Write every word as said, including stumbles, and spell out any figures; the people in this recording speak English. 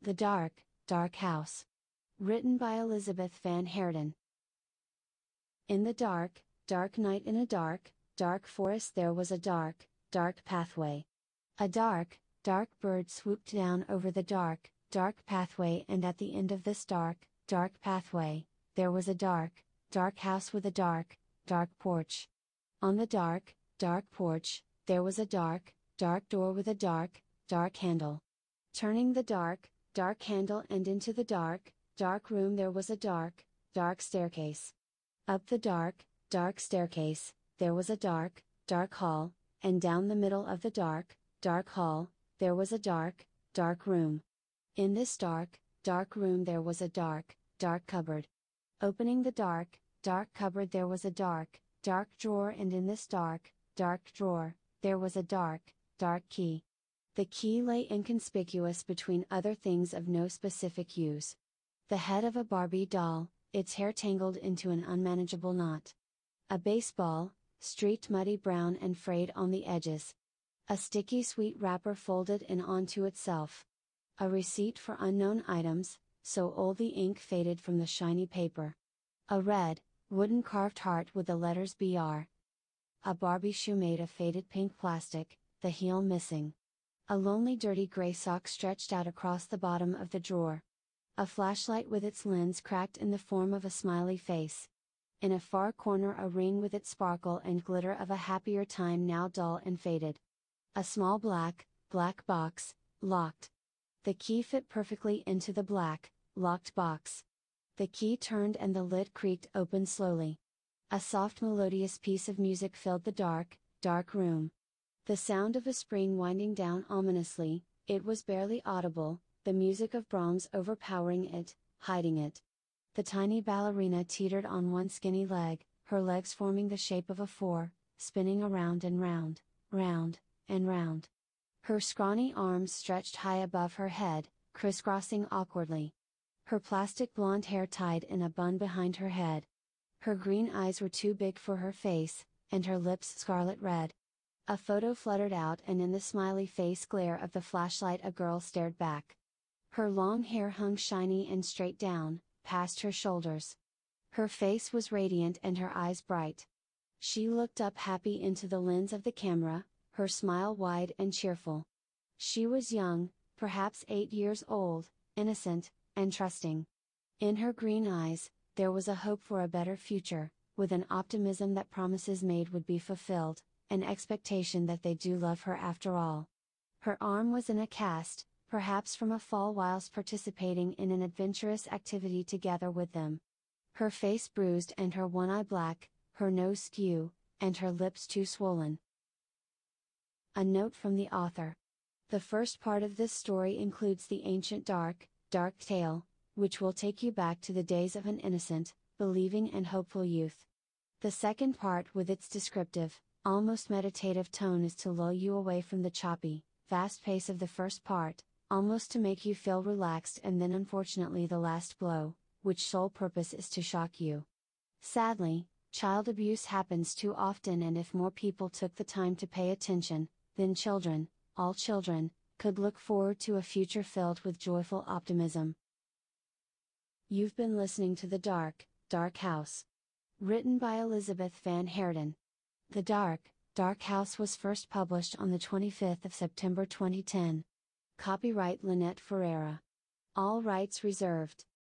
The Dark, Dark House. Written by Elizabeth Van Heerden. In the dark, dark night in a dark, dark forest there was a dark, dark pathway. A dark, dark bird swooped down over the dark, dark pathway, and at the end of this dark, dark pathway, there was a dark, dark house with a dark, dark porch. On the dark, dark porch, there was a dark, dark door with a dark, dark handle. Turning the dark, dark handle and into the dark, dark room there was a dark, dark staircase. Up the dark, dark staircase, there was a dark, dark hall, and down the middle of the dark, dark hall, there was a dark, dark room. In this dark, dark room there was a dark, dark cupboard. Opening the dark, dark cupboard there was a dark, dark drawer, and in this dark, dark drawer, there was a dark, dark key. The key lay inconspicuous between other things of no specific use. The head of a Barbie doll, its hair tangled into an unmanageable knot. A baseball, streaked muddy brown and frayed on the edges. A sticky sweet wrapper folded in onto itself. A receipt for unknown items, so old the ink faded from the shiny paper. A red, wooden carved heart with the letters B R. A Barbie shoe made of faded pink plastic, the heel missing. A lonely dirty gray sock stretched out across the bottom of the drawer. A flashlight with its lens cracked in the form of a smiley face. In a far corner a ring with its sparkle and glitter of a happier time now dull and faded. A small black, black box, locked. The key fit perfectly into the black, locked box. The key turned and the lid creaked open slowly. A soft melodious piece of music filled the dark, dark room. The sound of a spring winding down ominously, it was barely audible, the music of Brahms overpowering it, hiding it. The tiny ballerina teetered on one skinny leg, her legs forming the shape of a four, spinning around and round, round, and round. Her scrawny arms stretched high above her head, crisscrossing awkwardly. Her plastic blonde hair tied in a bun behind her head. Her green eyes were too big for her face, and her lips scarlet red. A photo fluttered out, and in the smiley face glare of the flashlight a girl stared back. Her long hair hung shiny and straight down, past her shoulders. Her face was radiant and her eyes bright. She looked up happy into the lens of the camera, her smile wide and cheerful. She was young, perhaps eight years old, innocent, and trusting. In her green eyes, there was a hope for a better future, with an optimism that promises made would be fulfilled, an expectation that they do love her after all. Her arm was in a cast, perhaps from a fall whilst participating in an adventurous activity together with them. Her face bruised and her one eye black, her nose skew, and her lips too swollen. A note from the author. The first part of this story includes the ancient dark, dark tale, which will take you back to the days of an innocent, believing and hopeful youth. The second part with its descriptive, almost meditative tone is to lull you away from the choppy, fast pace of the first part, almost to make you feel relaxed, and then unfortunately the last blow, which sole purpose is to shock you. Sadly, child abuse happens too often, and if more people took the time to pay attention, then children, all children, could look forward to a future filled with joyful optimism. You've been listening to The Dark, Dark House. Written by Elizabeth Van Heerden. The Dark, Dark House was first published on the twenty-fifth of September twenty ten. Copyright Lynette Ferreira. All rights reserved.